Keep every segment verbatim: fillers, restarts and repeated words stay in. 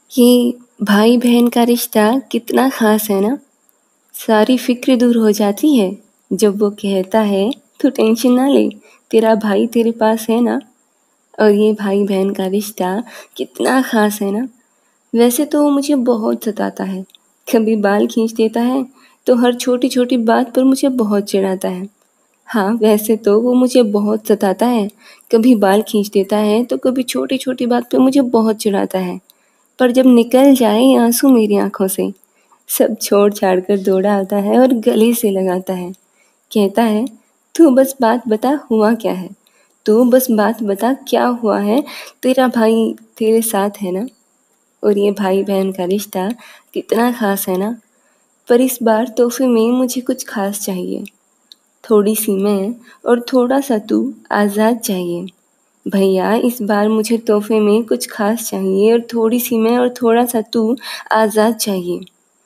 ये भाई बहन का रिश्ता कितना ख़ास है ना। सारी फ़िक्र दूर हो जाती है जब वो कहता है तू टेंशन ना ले, तेरा भाई तेरे पास है ना। और ये भाई बहन का रिश्ता कितना ख़ास है ना। वैसे तो वो मुझे बहुत सताता है, कभी बाल खींच देता है तो हर छोटी छोटी बात पर मुझे बहुत चिढ़ाता है। हाँ, वैसे तो वो मुझे बहुत सताता है, कभी बाल खींच देता है तो कभी छोटी छोटी बात पे मुझे बहुत चिढ़ाता है। पर जब निकल जाए ये आंसू मेरी आंखों से, सब छोड़ छाड़ कर दौड़ा आता है और गले से लगाता है। कहता है तू बस बात बता हुआ क्या है, तू बस बात बता क्या हुआ है, तेरा भाई तेरे साथ है ना। और ये भाई बहन का रिश्ता कितना ख़ास है ना। पर इस बार तोहफे में मुझे कुछ ख़ास चाहिए, थोड़ी सी मैं और थोड़ा सा तू आज़ाद चाहिए। भैया इस बार मुझे तोहफे में कुछ ख़ास चाहिए और थोड़ी सी मैं और थोड़ा सा तू आज़ाद चाहिए।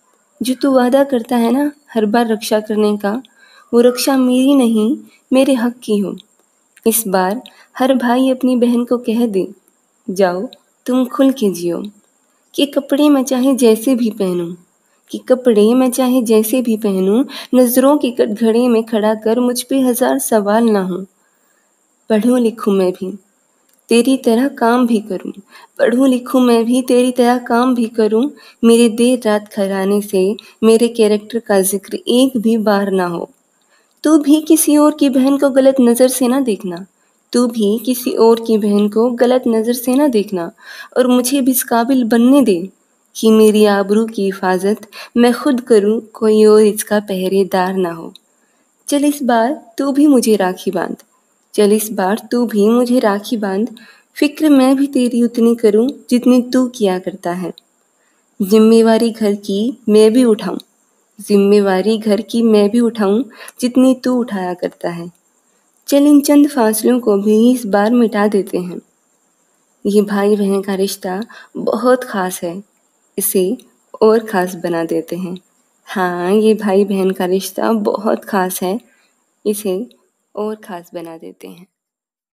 जो तू वादा करता है ना हर बार रक्षा करने का, वो रक्षा मेरी नहीं मेरे हक की हो। इस बार हर भाई अपनी बहन को कह दे जाओ तुम खुल के जियो, कि कपड़े मैं चाहे जैसे भी पहनूं, कि कपड़े मैं चाहे जैसे भी पहनूं, नज़रों की कटघरे में खड़ा कर मुझ पे हज़ार सवाल ना हो। पढ़ूं लिखूं मैं भी तेरी तरह काम भी करूं, पढ़ूं लिखूं मैं भी तेरी तरह काम भी करूं, मेरे देर रात खराने से मेरे कैरेक्टर का जिक्र एक भी बार ना हो। तू भी किसी और की बहन को गलत नज़र से ना देखना, तू भी किसी और की बहन को गलत नज़र से ना देखना, और मुझे भी इस काबिल बनने दे कि मेरी आबरू की हिफाजत मैं खुद करूं, कोई और इसका पहरेदार ना हो। चल इस बार तू भी मुझे राखी बांध, चल इस बार तू भी मुझे राखी बांध, फिक्र मैं भी तेरी उतनी करूं जितनी तू किया करता है। जिम्मेवारी घर की मैं भी उठाऊं, जिम्मेवारी घर की मैं भी उठाऊं जितनी तू उठाया करता है। चल इन चंद फासलों को भी इस बार मिटा देते हैं। ये भाई बहन का रिश्ता बहुत ख़ास है, इसे और ख़ास बना देते हैं। हाँ, ये भाई बहन का रिश्ता बहुत ख़ास है, इसे और ख़ास बना देते हैं।